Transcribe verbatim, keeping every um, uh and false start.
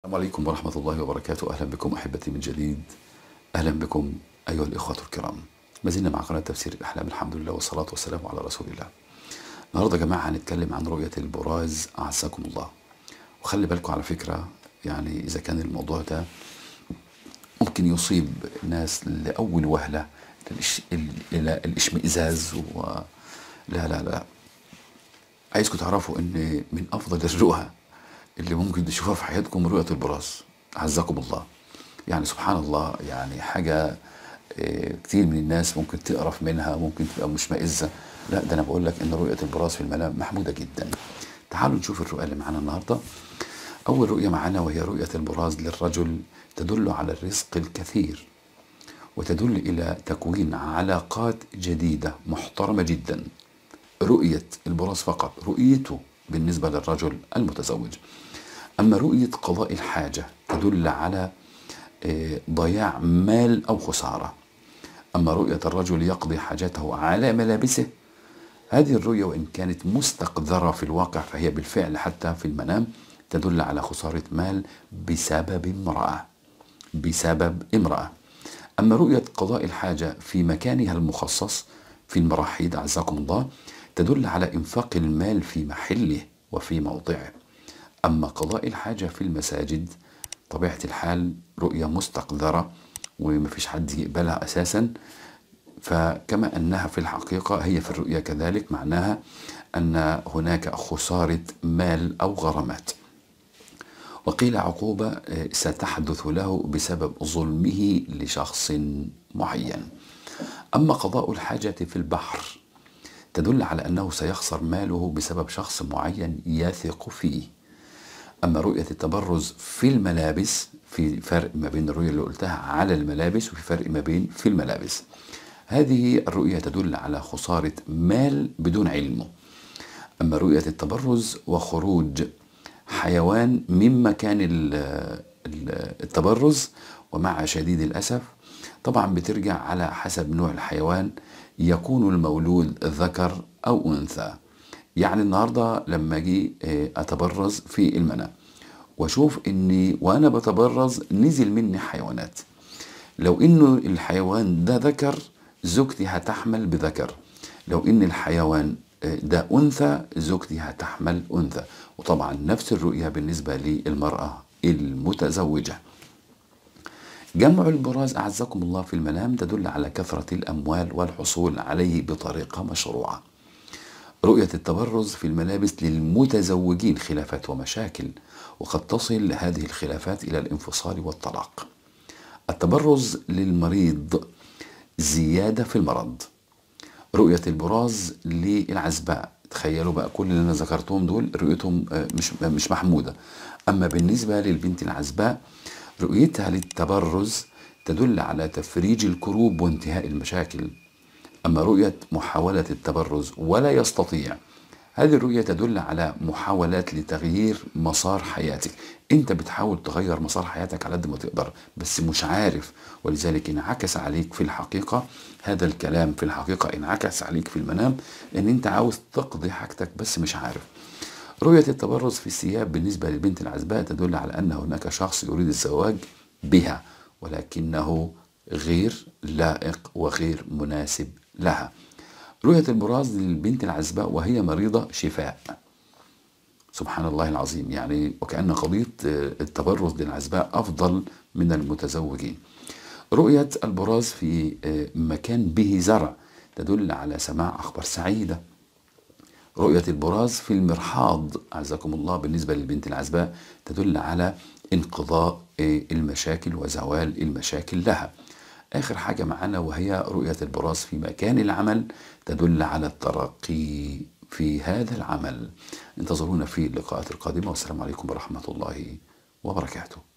السلام عليكم ورحمة الله وبركاته. أهلا بكم أحبتي من جديد. أهلا بكم أيها الإخوة الكرام. ما زلنا مع قناة تفسير الأحلام، الحمد لله والصلاة والسلام على رسول الله. النهاردة يا جماعة هنتكلم عن رؤية البراز أعزكم الله. وخلي بالكم على فكرة، يعني إذا كان الموضوع ده ممكن يصيب ناس لأول وهلة إلى الإشمئزاز و لا لا لا عايزكم تعرفوا إن من أفضل الرؤى اللي ممكن تشوفها في حياتكم رؤية البراز أعزكم الله. يعني سبحان الله، يعني حاجة كتير من الناس ممكن تقرف منها، ممكن تبقى مشمئزة. لا، ده أنا بقول لك إن رؤية البراز في المنام محمودة جدا. تعالوا نشوف الرؤية اللي معانا النهاردة. أول رؤية معانا وهي رؤية البراز للرجل، تدل على الرزق الكثير وتدل إلى تكوين علاقات جديدة محترمة جدا. رؤية البراز فقط، رؤيته بالنسبة للرجل المتزوج. أما رؤية قضاء الحاجة تدل على ضياع مال أو خسارة. أما رؤية الرجل يقضي حاجته على ملابسه، هذه الرؤية وإن كانت مستقذرة في الواقع فهي بالفعل حتى في المنام تدل على خسارة مال بسبب امرأة بسبب امرأة. أما رؤية قضاء الحاجة في مكانها المخصص في المراحيض أعزكم الله تدل على إنفاق المال في محله وفي موضعه. أما قضاء الحاجة في المساجد طبيعة الحال رؤية مستقذرة ومفيش حد يقبلها أساسا، فكما أنها في الحقيقة هي في الرؤية كذلك معناها أن هناك خسارة مال أو غرامات، وقيل عقوبة ستحدث له بسبب ظلمه لشخص معين. أما قضاء الحاجة في البحر تدل على أنه سيخسر ماله بسبب شخص معين يثق فيه. أما رؤية التبرز في الملابس، في فرق ما بين الرؤية اللي قلتها على الملابس وفي فرق ما بين في الملابس. هذه الرؤية تدل على خسارة مال بدون علمه. أما رؤية التبرز وخروج حيوان من مكان التبرز، ومع شديد الأسف طبعا بترجع على حسب نوع الحيوان، يكون المولود ذكر أو أنثى. يعني النهاردة لما أجي أتبرز في المنام وأشوف إني وأنا بتبرز نزل مني حيوانات، لو إنه الحيوان ده ذكر زوجتي هتحمل بذكر، لو إن الحيوان ده أنثى زوجتي هتحمل أنثى. وطبعا نفس الرؤية بالنسبة للمرأة المتزوجة. جمع البراز أعزكم الله في المنام تدل على كثرة الأموال والحصول عليه بطريقة مشروعة. رؤية التبرز في الملابس للمتزوجين خلافات ومشاكل، وقد تصل هذه الخلافات إلى الانفصال والطلاق. التبرز للمريض زيادة في المرض. رؤية البراز للعزباء، تخيلوا بقى كل اللي أنا ذكرتهم دول رؤيتهم مش مش محمودة. أما بالنسبة للبنت العزباء رؤيتها للتبرز تدل على تفريج الكروب وانتهاء المشاكل. أما رؤية محاولة التبرز ولا يستطيع، هذه الرؤية تدل على محاولات لتغيير مسار حياتك. انت بتحاول تغير مسار حياتك على قد ما تقدر بس مش عارف، ولذلك انعكس عليك في الحقيقة هذا الكلام، في الحقيقة انعكس عليك في المنام ان انت عاوز تقضي حاجتك بس مش عارف. رؤية التبرز في الثياب بالنسبة للبنت العزباء تدل على أن هناك شخص يريد الزواج بها ولكنه غير لائق وغير مناسب لها. رؤية البراز للبنت العزباء وهي مريضة شفاء. سبحان الله العظيم، يعني وكأن قضية التبرز للعزباء أفضل من المتزوجين. رؤية البراز في مكان به زرع تدل على سماع أخبار سعيدة. رؤية البراز في المرحاض أعزكم الله بالنسبة للبنت العزباء تدل على انقضاء المشاكل وزوال المشاكل لها. آخر حاجة معنا وهي رؤية البراز في مكان العمل تدل على الترقي في هذا العمل. انتظرونا في اللقاءات القادمة، والسلام عليكم ورحمة الله وبركاته.